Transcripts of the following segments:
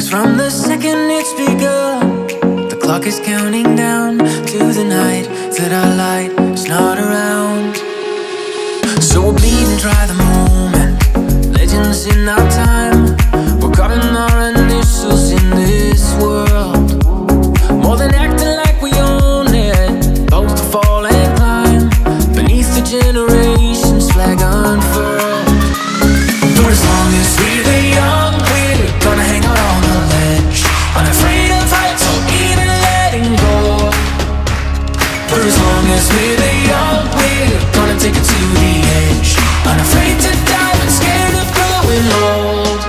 from the second it's begun, the clock is counting down to the night that our light is not around. So we'll bleed and try the moment, legends in our time. We're carving our initials in this world, more than acting like we own it. Both to fall and climb beneath the generations flag unfurled. For as long as we're young, we're gonna hang out on the ledge, unafraid of heights or even letting go. For as long as we're young, we're gonna take it to the edge, unafraid to die but scared of growing old.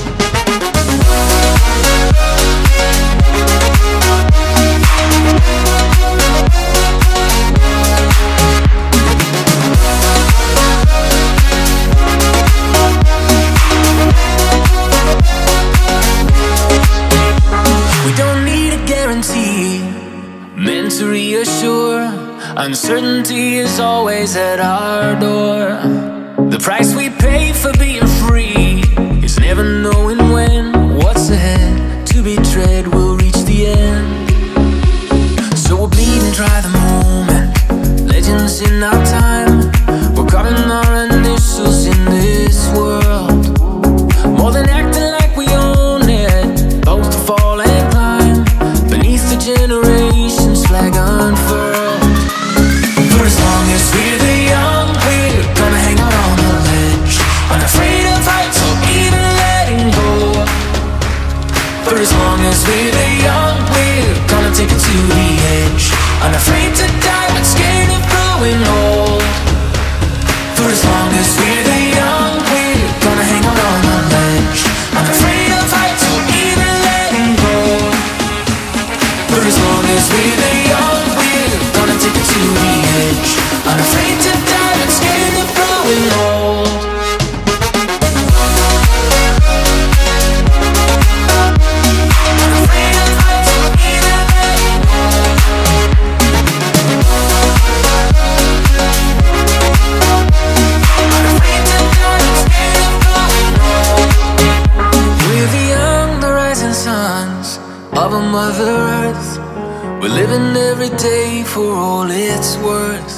We don't need a guarantee meant to reassure. Uncertainty is always at our door. The price we pay for being free is never knowing when what's ahead to be tread will reach the end. So we'll bleed and try the moment, legends in our time. We're carving our initials in this world, more than acting like we own it. Both to fall and climb beneath the generations flag unfurled. For as long as we're young, we're gonna hang out on the ledge, unafraid of heights or even letting go. For as long as we're young, we're gonna take it to the edge, unafraid to die but scared of growing old. For as long as we're young, we're gonna hang out on the ledge, unafraid of heights or even letting go. For as long as we're young, we're gonna take it to the edge, unafraid to die but scared of growing old. Unafraid of heights or even letting go. Unafraid to die but scared of growing old. We're the young, the rising sons of a Mother Earth. We're living every day for all it's worth.